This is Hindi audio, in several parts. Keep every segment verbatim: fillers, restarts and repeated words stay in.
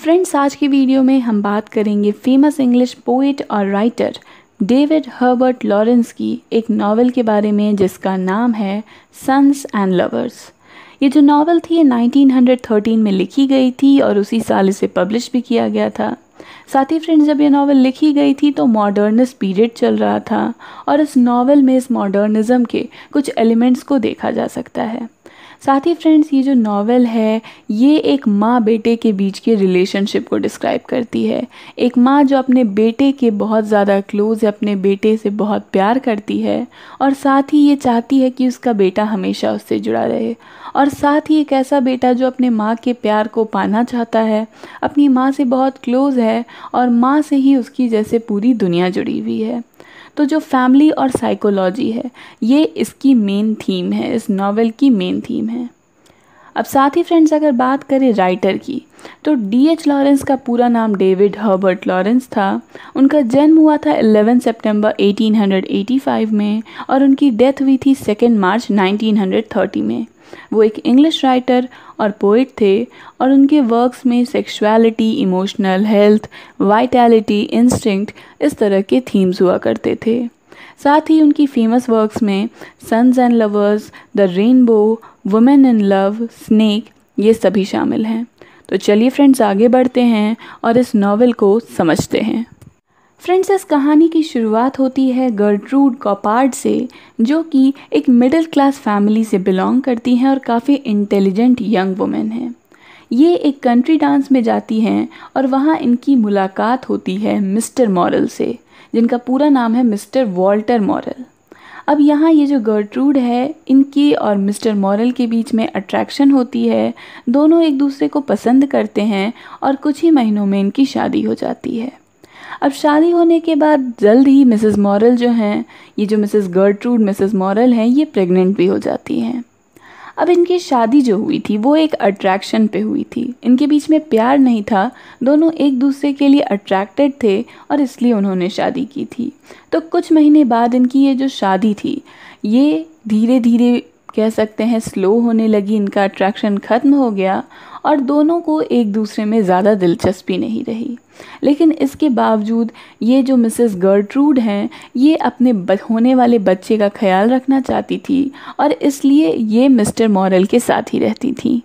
फ्रेंड्स, आज की वीडियो में हम बात करेंगे फेमस इंग्लिश पोइट और राइटर डेविड हर्बर्ट लॉरेंस की एक नावल के बारे में जिसका नाम है सन्स एंड लवर्स। ये जो नावल थी ये नाइनटीन थर्टीन में लिखी गई थी और उसी साल इसे पब्लिश भी किया गया था। साथ ही फ्रेंड्स, जब ये नावल लिखी गई थी तो मॉडर्निस्ट पीरियड चल रहा था और इस नावल में इस मॉडर्निज़म के कुछ एलिमेंट्स को देखा जा सकता है। साथ ही फ्रेंड्स, ये जो नावल है ये एक माँ बेटे के बीच के रिलेशनशिप को डिस्क्राइब करती है। एक माँ जो अपने बेटे के बहुत ज़्यादा क्लोज है, अपने बेटे से बहुत प्यार करती है और साथ ही ये चाहती है कि उसका बेटा हमेशा उससे जुड़ा रहे। और साथ ही एक ऐसा बेटा जो अपने माँ के प्यार को पाना चाहता है, अपनी माँ से बहुत क्लोज है और माँ से ही उसकी जैसे पूरी दुनिया जुड़ी हुई है। तो जो फैमिली और साइकोलॉजी है ये इसकी मेन थीम है, इस नावल की मेन थीम है। अब साथ ही फ्रेंड्स, अगर बात करें राइटर की तो डी एच लॉरेंस का पूरा नाम डेविड हर्बर्ट लॉरेंस था। उनका जन्म हुआ था ग्यारह सितंबर अठारह सौ पचासी में और उनकी डेथ हुई थी सेकेंड मार्च नाइनटीन थर्टी में। वो एक इंग्लिश राइटर और पोइट थे और उनके वर्क्स में sexuality, emotional health, vitality, instinct इस तरह के थीम्स हुआ करते थे। साथ ही उनकी फेमस वर्क्स में Sons and Lovers, The Rainbow, Women in Love, Snake ये सभी शामिल हैं। तो चलिए फ्रेंड्स, आगे बढ़ते हैं और इस नावल को समझते हैं। फ्रेंड्स, इस कहानी की शुरुआत होती है गर्ट्रूड कॉपार्ड से, जो कि एक मिडिल क्लास फैमिली से बिलोंग करती हैं और काफ़ी इंटेलिजेंट यंग वुमेन हैं। ये एक कंट्री डांस में जाती हैं और वहाँ इनकी मुलाकात होती है मिस्टर मॉरल से, जिनका पूरा नाम है मिस्टर वॉल्टर मॉरल। अब यहाँ ये जो गर्ट्रूड है इनकी और मिस्टर मॉरल के बीच में अट्रैक्शन होती है। दोनों एक दूसरे को पसंद करते हैं और कुछ ही महीनों में इनकी शादी हो जाती है। अब शादी होने के बाद जल्द ही मिसेस मॉरल जो हैं, ये जो मिसेस गर्ट्रूड मिसेस मॉरल हैं, ये प्रेग्नेंट भी हो जाती हैं। अब इनकी शादी जो हुई थी वो एक अट्रैक्शन पे हुई थी। इनके बीच में प्यार नहीं था, दोनों एक दूसरे के लिए अट्रैक्टेड थे और इसलिए उन्होंने शादी की थी। तो कुछ महीने बाद इनकी ये जो शादी थी ये धीरे धीरे कह सकते हैं स्लो होने लगी। इनका अट्रैक्शन ख़त्म हो गया और दोनों को एक दूसरे में ज़्यादा दिलचस्पी नहीं रही। लेकिन इसके बावजूद ये जो मिसेस गर्ट्रूड हैं ये अपने होने वाले बच्चे का ख्याल रखना चाहती थी और इसलिए ये मिस्टर मॉरल के साथ ही रहती थी।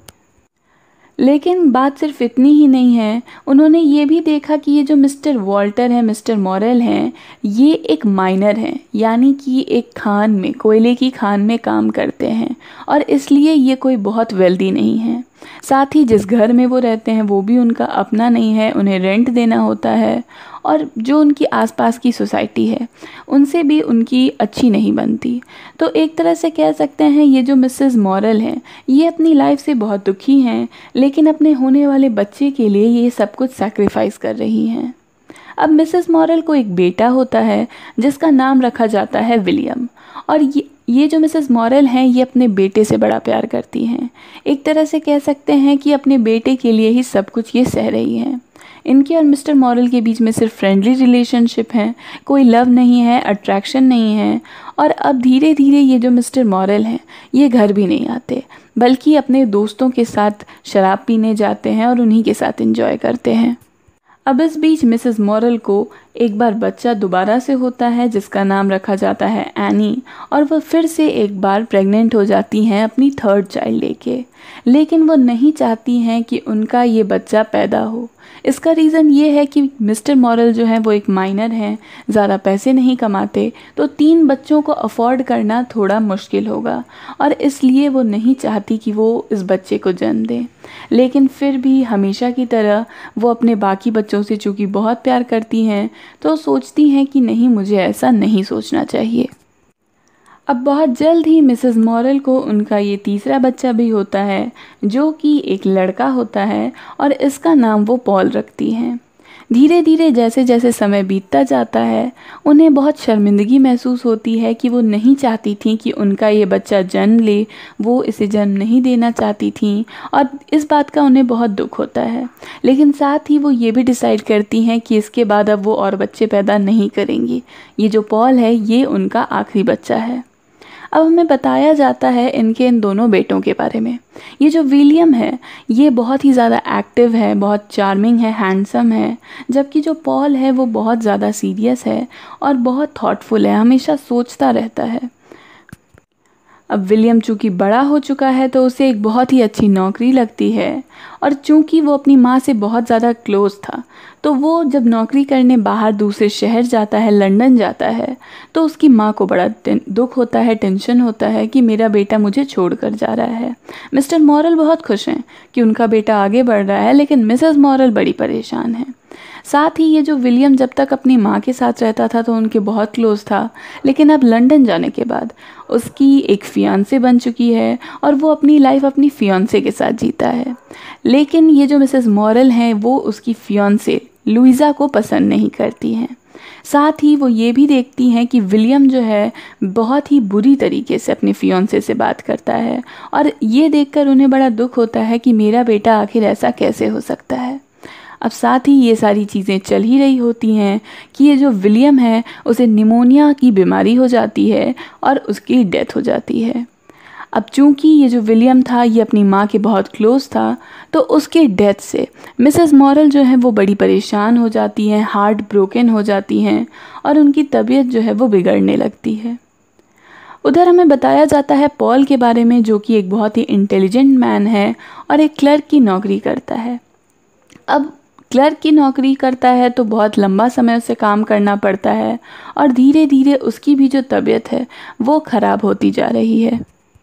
लेकिन बात सिर्फ इतनी ही नहीं है, उन्होंने ये भी देखा कि ये जो मिस्टर वॉल्टर हैं, मिस्टर मॉरल हैं, ये एक माइनर हैं, यानी कि एक खान में, कोयले की खान में काम करते हैं और इसलिए ये कोई बहुत वेल्दी नहीं है। साथ ही जिस घर में वो रहते हैं वो भी उनका अपना नहीं है, उन्हें रेंट देना होता है और जो उनकी आसपास की सोसाइटी है उनसे भी उनकी अच्छी नहीं बनती। तो एक तरह से कह सकते हैं ये जो मिसेस मॉरल हैं ये अपनी लाइफ से बहुत दुखी हैं, लेकिन अपने होने वाले बच्चे के लिए ये सब कुछ सैक्रिफाइस कर रही हैं। अब मिसेस मॉरल को एक बेटा होता है जिसका नाम रखा जाता है विलियम और ये ये जो मिसेस मॉरल हैं ये अपने बेटे से बड़ा प्यार करती हैं। एक तरह से कह सकते हैं कि अपने बेटे के लिए ही सब कुछ ये सह रही हैं। इनके और मिस्टर मॉरल के बीच में सिर्फ फ्रेंडली रिलेशनशिप है, कोई लव नहीं है, अट्रैक्शन नहीं है। और अब धीरे धीरे ये जो मिस्टर मॉरल हैं ये घर भी नहीं आते बल्कि अपने दोस्तों के साथ शराब पीने जाते हैं और उन्हीं के साथ एंजॉय करते हैं। अब इस बीच मिसेस मॉरल को एक बार बच्चा दोबारा से होता है जिसका नाम रखा जाता है एनी और वह फिर से एक बार प्रेग्नेंट हो जाती हैं अपनी थर्ड चाइल्ड लेके। लेकिन वो नहीं चाहती हैं कि उनका ये बच्चा पैदा हो। इसका रीज़न ये है कि मिस्टर मॉरल जो हैं वो एक माइनर हैं, ज़्यादा पैसे नहीं कमाते, तो तीन बच्चों को अफोर्ड करना थोड़ा मुश्किल होगा और इसलिए वो नहीं चाहती कि वो इस बच्चे को जन्म दें। लेकिन फिर भी हमेशा की तरह वो अपने बाकी बच्चों से चूँकि बहुत प्यार करती हैं तो सोचती हैं कि नहीं, मुझे ऐसा नहीं सोचना चाहिए। अब बहुत जल्द ही मिसेस मॉरल को उनका ये तीसरा बच्चा भी होता है जो कि एक लड़का होता है और इसका नाम वो पॉल रखती हैं। धीरे धीरे जैसे जैसे समय बीतता जाता है उन्हें बहुत शर्मिंदगी महसूस होती है कि वो नहीं चाहती थी कि उनका ये बच्चा जन्म ले, वो इसे जन्म नहीं देना चाहती थी और इस बात का उन्हें बहुत दुख होता है। लेकिन साथ ही वो ये भी डिसाइड करती हैं कि इसके बाद अब वो और बच्चे पैदा नहीं करेंगी। ये जो पॉल है ये उनका आखिरी बच्चा है। अब हमें बताया जाता है इनके इन दोनों बेटों के बारे में। ये जो विलियम है ये बहुत ही ज़्यादा एक्टिव है, बहुत चार्मिंग है, हैंडसम है, जबकि जो पॉल है वो बहुत ज़्यादा सीरियस है और बहुत थॉटफुल है, हमेशा सोचता रहता है। अब विलियम चूँकि बड़ा हो चुका है तो उसे एक बहुत ही अच्छी नौकरी लगती है, और चूँकि वो अपनी माँ से बहुत ज़्यादा क्लोज़ था तो वो जब नौकरी करने बाहर दूसरे शहर जाता है, लंदन जाता है, तो उसकी माँ को बड़ा दुख होता है, टेंशन होता है कि मेरा बेटा मुझे छोड़कर जा रहा है। मिस्टर मॉरल बहुत खुश हैं कि उनका बेटा आगे बढ़ रहा है, लेकिन मिसेस मॉरल बड़ी परेशान है। साथ ही ये जो विलियम जब तक अपनी माँ के साथ रहता था तो उनके बहुत क्लोज़ था, लेकिन अब लंदन जाने के बाद उसकी एक फियांसे बन चुकी है और वो अपनी लाइफ अपनी फियांसे के साथ जीता है। लेकिन ये जो मिसेस मॉरल हैं वो उसकी फियांसे लुइजा को पसंद नहीं करती हैं। साथ ही वो ये भी देखती हैं कि विलियम जो है बहुत ही बुरी तरीके से अपने फियांसे से बात करता है, और ये देखकर उन्हें बड़ा दुख होता है कि मेरा बेटा आखिर ऐसा कैसे हो सकता है। अब साथ ही ये सारी चीज़ें चल ही रही होती हैं कि ये जो विलियम है उसे निमोनिया की बीमारी हो जाती है और उसकी डेथ हो जाती है। अब चूंकि ये जो विलियम था ये अपनी माँ के बहुत क्लोज़ था, तो उसके डेथ से मिसेस मॉरल जो है वो बड़ी परेशान हो जाती हैं, हार्ट ब्रोकन हो जाती हैं और उनकी तबीयत जो है वो बिगड़ने लगती है। उधर हमें बताया जाता है पॉल के बारे में, जो कि एक बहुत ही इंटेलिजेंट मैन है और एक क्लर्क की नौकरी करता है। अब क्लर्क की नौकरी करता है तो बहुत लंबा समय उसे काम करना पड़ता है और धीरे धीरे उसकी भी जो तबीयत है वो ख़राब होती जा रही है।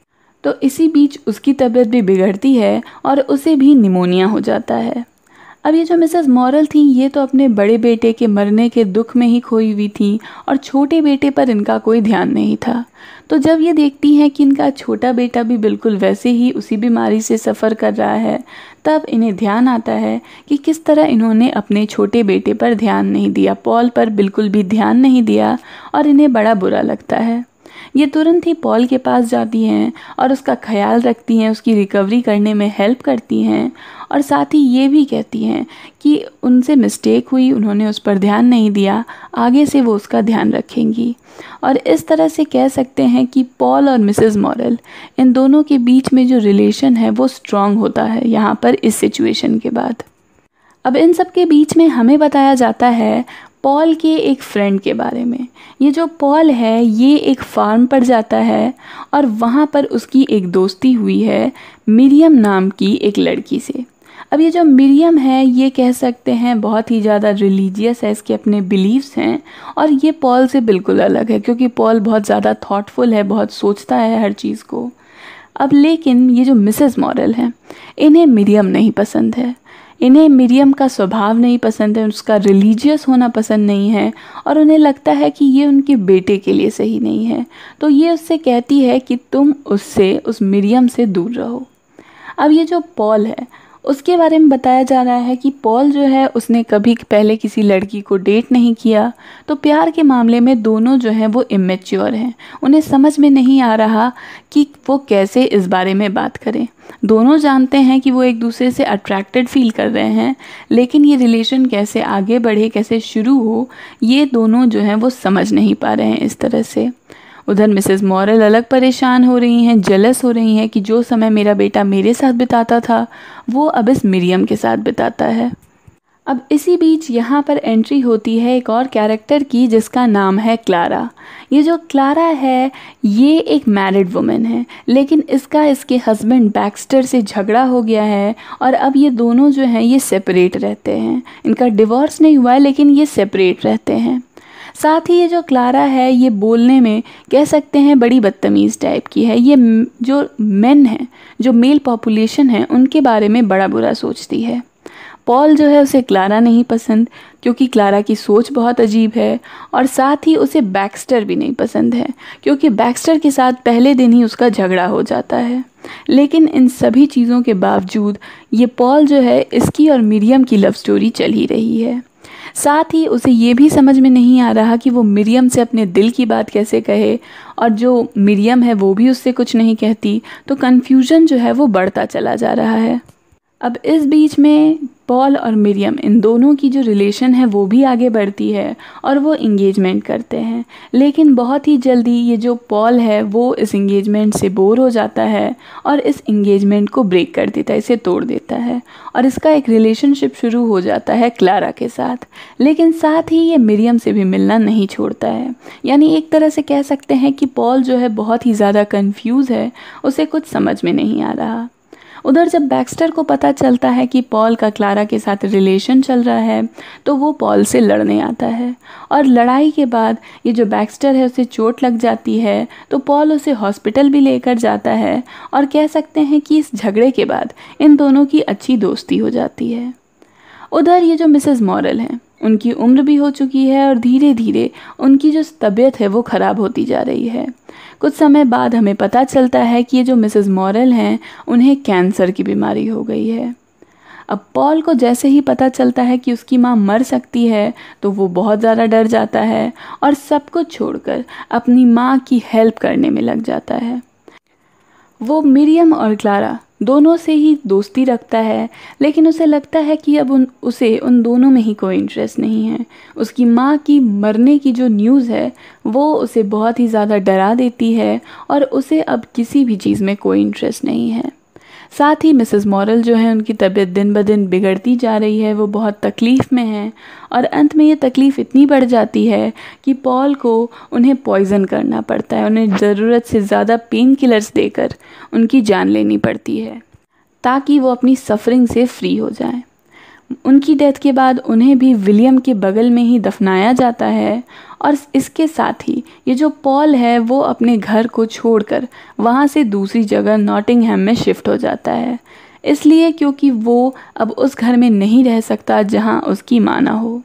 तो इसी बीच उसकी तबीयत भी बिगड़ती है और उसे भी निमोनिया हो जाता है। अब ये जो मिसेस मॉरल थी ये तो अपने बड़े बेटे के मरने के दुख में ही खोई हुई थी और छोटे बेटे पर इनका कोई ध्यान नहीं था। तो जब ये देखती हैं कि इनका छोटा बेटा भी बिल्कुल वैसे ही उसी बीमारी से सफ़र कर रहा है, तब इन्हें ध्यान आता है कि किस तरह इन्होंने अपने छोटे बेटे पर ध्यान नहीं दिया, पॉल पर बिल्कुल भी ध्यान नहीं दिया, और इन्हें बड़ा बुरा लगता है। ये तुरंत ही पॉल के पास जाती हैं और उसका ख्याल रखती हैं, उसकी रिकवरी करने में हेल्प करती हैं, और साथ ही ये भी कहती हैं कि उनसे मिस्टेक हुई, उन्होंने उस पर ध्यान नहीं दिया, आगे से वो उसका ध्यान रखेंगी। और इस तरह से कह सकते हैं कि पॉल और मिसेस मॉरल इन दोनों के बीच में जो रिलेशन है वो स्ट्रॉन्ग होता है यहाँ पर इस सिचुएशन के बाद। अब इन सब के बीच में हमें बताया जाता है पॉल के एक फ्रेंड के बारे में। ये जो पॉल है ये एक फार्म पर जाता है और वहाँ पर उसकी एक दोस्ती हुई है मिरियम नाम की एक लड़की से। अब ये जो मिरियम है ये कह सकते हैं बहुत ही ज़्यादा रिलीजियस है, इसके अपने बिलीव्स हैं, और ये पॉल से बिल्कुल अलग है क्योंकि पॉल बहुत ज़्यादा थॉटफुल है, बहुत सोचता है हर चीज़ को। अब लेकिन ये जो मिसेस मॉरल हैं इन्हें मिरियम नहीं पसंद है, इन्हें मिरियम का स्वभाव नहीं पसंद है, उसका रिलीजियस होना पसंद नहीं है, और उन्हें लगता है कि ये उनके बेटे के लिए सही नहीं है। तो ये उससे कहती है कि तुम उससे, उस मिरियम से दूर रहो। अब ये जो पॉल है उसके बारे में बताया जा रहा है कि पॉल जो है उसने कभी पहले किसी लड़की को डेट नहीं किया, तो प्यार के मामले में दोनों जो हैं वो इमेच्योर हैं, उन्हें समझ में नहीं आ रहा कि वो कैसे इस बारे में बात करें। दोनों जानते हैं कि वो एक दूसरे से अट्रैक्टेड फील कर रहे हैं, लेकिन ये रिलेशन कैसे आगे बढ़े, कैसे शुरू हो, ये दोनों जो हैं वो समझ नहीं पा रहे हैं इस तरह से। उधर मिसेस मॉरल अलग परेशान हो रही हैं, जेलस हो रही हैं कि जो समय मेरा बेटा मेरे साथ बिताता था वो अब इस मिरियम के साथ बिताता है। अब इसी बीच यहाँ पर एंट्री होती है एक और कैरेक्टर की जिसका नाम है क्लारा। ये जो क्लारा है ये एक मैरिड वुमेन है, लेकिन इसका इसके हस्बैंड बैक्स्टर से झगड़ा हो गया है और अब ये दोनों जो हैं ये सेपरेट रहते हैं। इनका डिवोर्स नहीं हुआ है लेकिन ये सेपरेट रहते हैं। साथ ही ये जो क्लारा है ये बोलने में कह सकते हैं बड़ी बदतमीज़ टाइप की है। ये जो मेन हैं, जो मेल पॉपुलेशन है, उनके बारे में बड़ा बुरा सोचती है। पॉल जो है उसे क्लारा नहीं पसंद क्योंकि क्लारा की सोच बहुत अजीब है, और साथ ही उसे बैक्स्टर भी नहीं पसंद है क्योंकि बैक्स्टर के साथ पहले दिन ही उसका झगड़ा हो जाता है। लेकिन इन सभी चीज़ों के बावजूद ये पॉल जो है इसकी और मिरियम की लव स्टोरी चल ही रही है। साथ ही उसे ये भी समझ में नहीं आ रहा कि वो मिरियम से अपने दिल की बात कैसे कहे, और जो मिरियम है वो भी उससे कुछ नहीं कहती, तो कन्फ्यूज़न जो है वो बढ़ता चला जा रहा है। अब इस बीच में पॉल और मिरियम इन दोनों की जो रिलेशन है वो भी आगे बढ़ती है और वो इंगेजमेंट करते हैं। लेकिन बहुत ही जल्दी ये जो पॉल है वो इस इंगेजमेंट से बोर हो जाता है और इस इंगेजमेंट को ब्रेक कर देता है, इसे तोड़ देता है और इसका एक रिलेशनशिप शुरू हो जाता है क्लारा के साथ। लेकिन साथ ही ये मिरियम से भी मिलना नहीं छोड़ता है। यानी एक तरह से कह सकते हैं कि पॉल जो है बहुत ही ज़्यादा कंफ्यूज है, उसे कुछ समझ में नहीं आ रहा। उधर जब बैक्स्टर को पता चलता है कि पॉल का क्लारा के साथ रिलेशन चल रहा है तो वो पॉल से लड़ने आता है और लड़ाई के बाद ये जो बैक्स्टर है उसे चोट लग जाती है तो पॉल उसे हॉस्पिटल भी लेकर जाता है और कह सकते हैं कि इस झगड़े के बाद इन दोनों की अच्छी दोस्ती हो जाती है। उधर ये जो मिसेस मॉरल हैं उनकी उम्र भी हो चुकी है और धीरे धीरे उनकी जो तबीयत है वो ख़राब होती जा रही है। कुछ समय बाद हमें पता चलता है कि ये जो मिसेस मॉरल हैं उन्हें कैंसर की बीमारी हो गई है। अब पॉल को जैसे ही पता चलता है कि उसकी माँ मर सकती है तो वो बहुत ज़्यादा डर जाता है और सब कुछ छोड़कर अपनी माँ की हेल्प करने में लग जाता है। वो मिरियम और क्लारा दोनों से ही दोस्ती रखता है, लेकिन उसे लगता है कि अब उन उसे उन दोनों में ही कोई इंटरेस्ट नहीं है। उसकी माँ की मरने की जो न्यूज़ है वो उसे बहुत ही ज़्यादा डरा देती है और उसे अब किसी भी चीज़ में कोई इंटरेस्ट नहीं है। साथ ही मिसेस मॉरल जो है उनकी तबीयत दिन ब दिन बिगड़ती जा रही है, वो बहुत तकलीफ़ में हैं और अंत में ये तकलीफ़ इतनी बढ़ जाती है कि पॉल को उन्हें पॉइज़न करना पड़ता है। उन्हें ज़रूरत से ज़्यादा पेन किलर्स देकर उनकी जान लेनी पड़ती है ताकि वो अपनी सफरिंग से फ्री हो जाएं। उनकी डेथ के बाद उन्हें भी विलियम के बगल में ही दफनाया जाता है और इसके साथ ही ये जो पॉल है वो अपने घर को छोड़कर वहाँ से दूसरी जगह नॉटिंघम में शिफ्ट हो जाता है, इसलिए क्योंकि वो अब उस घर में नहीं रह सकता जहाँ उसकी माँ ना हो।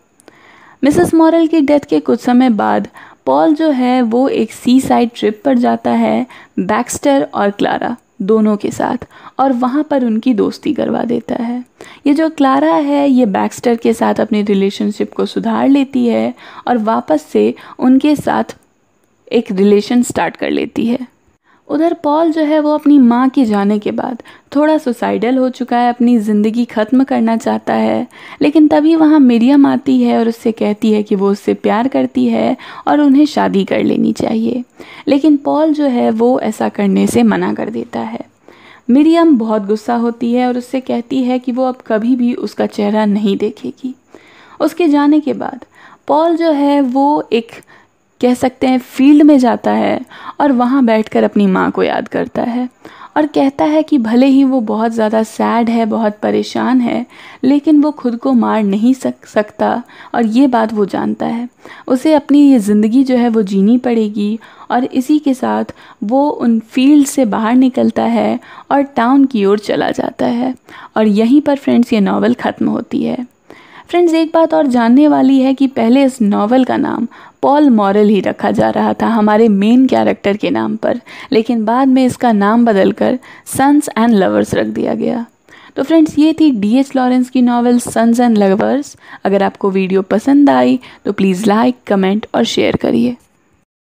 मिसेस मॉरल की डेथ के कुछ समय बाद पॉल जो है वो एक सी साइड ट्रिप पर जाता है बैक्स्टर और क्लारा दोनों के साथ और वहाँ पर उनकी दोस्ती करवा देता है। ये जो क्लारा है ये बैक्स्टर के साथ अपनी रिलेशनशिप को सुधार लेती है और वापस से उनके साथ एक रिलेशन स्टार्ट कर लेती है। उधर पॉल जो है वो अपनी माँ के जाने के बाद थोड़ा सुसाइडल हो चुका है, अपनी ज़िंदगी ख़त्म करना चाहता है। लेकिन तभी वहाँ मिरियम आती है और उससे कहती है कि वो उससे प्यार करती है और उन्हें शादी कर लेनी चाहिए। लेकिन पॉल जो है वो ऐसा करने से मना कर देता है। मिरियम बहुत गुस्सा होती है और उससे कहती है कि वो अब कभी भी उसका चेहरा नहीं देखेगी। उसके जाने के बाद पॉल जो है वो एक कह सकते हैं फील्ड में जाता है और वहाँ बैठकर अपनी माँ को याद करता है और कहता है कि भले ही वो बहुत ज़्यादा सैड है, बहुत परेशान है, लेकिन वो खुद को मार नहीं सक सकता और ये बात वो जानता है। उसे अपनी ये ज़िंदगी जो है वो जीनी पड़ेगी और इसी के साथ वो उन फील्ड से बाहर निकलता है और टाउन की ओर चला जाता है। और यहीं पर फ्रेंड्स ये नावल ख़त्म होती है। फ्रेंड्स एक बात और जानने वाली है कि पहले इस नावल का नाम पॉल मॉरल ही रखा जा रहा था हमारे मेन कैरेक्टर के नाम पर, लेकिन बाद में इसका नाम बदलकर सन्स एंड लवर्स रख दिया गया। तो फ्रेंड्स ये थी डी एच लॉरेंस की नावल सन्स एंड लवर्स। अगर आपको वीडियो पसंद आई तो प्लीज़ लाइक, कमेंट और शेयर करिए।